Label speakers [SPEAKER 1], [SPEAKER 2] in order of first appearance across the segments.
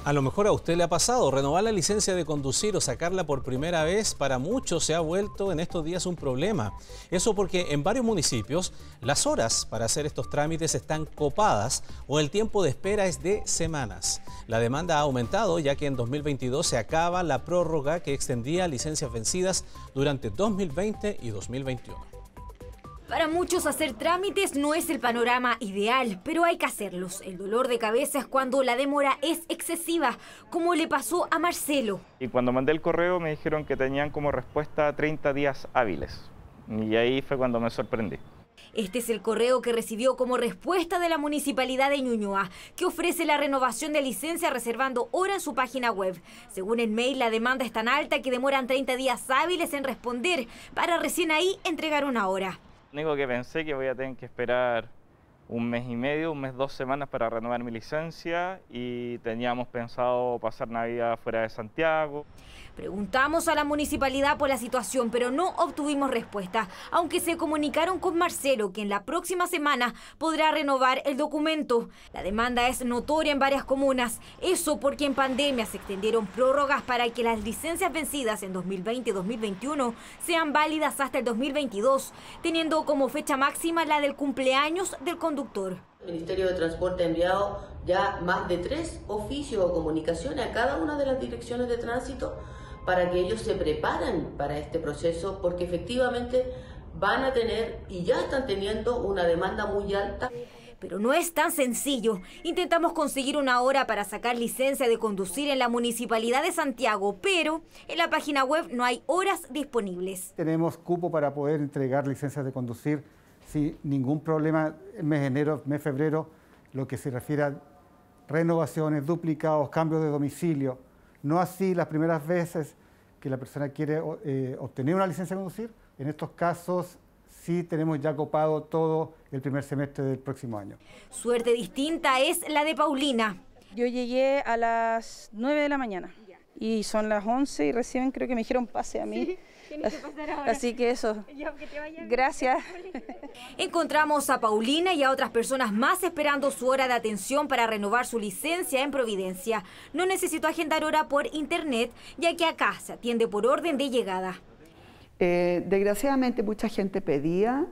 [SPEAKER 1] A lo mejor a usted le ha pasado, renovar la licencia de conducir o sacarla por primera vez para muchos se ha vuelto en estos días un problema. Eso porque en varios municipios las horas para hacer estos trámites están copadas o el tiempo de espera es de semanas. La demanda ha aumentado ya que en 2022 se acaba la prórroga que extendía licencias vencidas durante 2020 y 2021.
[SPEAKER 2] Para muchos hacer trámites no es el panorama ideal, pero hay que hacerlos. El dolor de cabeza es cuando la demora es excesiva, como le pasó a Marcelo.
[SPEAKER 3] Y cuando mandé el correo me dijeron que tenían como respuesta 30 días hábiles. Y ahí fue cuando me sorprendí.
[SPEAKER 2] Este es el correo que recibió como respuesta de la Municipalidad de Ñuñoa, que ofrece la renovación de licencia reservando hora en su página web. Según el mail, la demanda es tan alta que demoran 30 días hábiles en responder, para recién ahí entregar una hora.
[SPEAKER 3] Lo único que pensé que voy a tener que esperar un mes y medio, un mes, 2 semanas para renovar mi licencia y teníamos pensado pasar Navidad fuera de Santiago.
[SPEAKER 2] Preguntamos a la municipalidad por la situación, pero no obtuvimos respuesta, aunque se comunicaron con Marcelo, que en la próxima semana podrá renovar el documento. La demanda es notoria en varias comunas, eso porque en pandemia se extendieron prórrogas para que las licencias vencidas en 2020 y 2021 sean válidas hasta el 2022, teniendo como fecha máxima la del cumpleaños del conductor.
[SPEAKER 4] El Ministerio de Transporte ha enviado ya más de 3 oficios o comunicaciones a cada una de las direcciones de tránsito para que ellos se preparen para este proceso, porque efectivamente van a tener y ya están teniendo una demanda muy alta.
[SPEAKER 2] Pero no es tan sencillo. Intentamos conseguir una hora para sacar licencia de conducir en la Municipalidad de Santiago, pero en la página web no hay horas disponibles.
[SPEAKER 5] Tenemos cupo para poder entregar licencias de conducir sin ningún problema en mes de enero, mes de febrero, lo que se refiere a renovaciones, duplicados, cambios de domicilio. No así las primeras veces que la persona quiere obtener una licencia de conducir. En estos casos sí tenemos ya copado todo el primer semestre del próximo año.
[SPEAKER 2] Suerte distinta es la de Paulina.
[SPEAKER 6] Yo llegué a las 9 de la mañana y son las 11 y recién creo que me dijeron pase a mí. Sí, tienes que pasar ahora. Así que eso. Gracias.
[SPEAKER 2] Encontramos a Paulina y a otras personas más esperando su hora de atención para renovar su licencia en Providencia. No necesitó agendar hora por internet, ya que acá se atiende por orden de llegada.
[SPEAKER 7] Desgraciadamente mucha gente pedía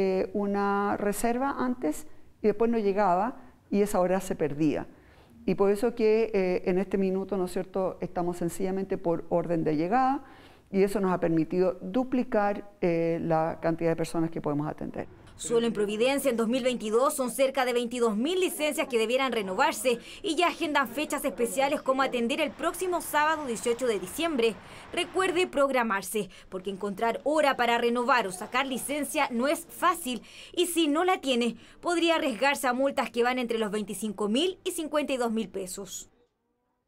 [SPEAKER 7] una reserva antes y después no llegaba y esa hora se perdía. Y por eso que en este minuto, ¿no es cierto?, estamos sencillamente por orden de llegada y eso nos ha permitido duplicar la cantidad de personas que podemos atender.
[SPEAKER 2] Solo en Providencia en 2022 son cerca de 22.000 licencias que debieran renovarse y ya agendan fechas especiales como atender el próximo sábado 18 de diciembre. Recuerde programarse, porque encontrar hora para renovar o sacar licencia no es fácil y si no la tiene, podría arriesgarse a multas que van entre los 25.000 y 52.000 pesos.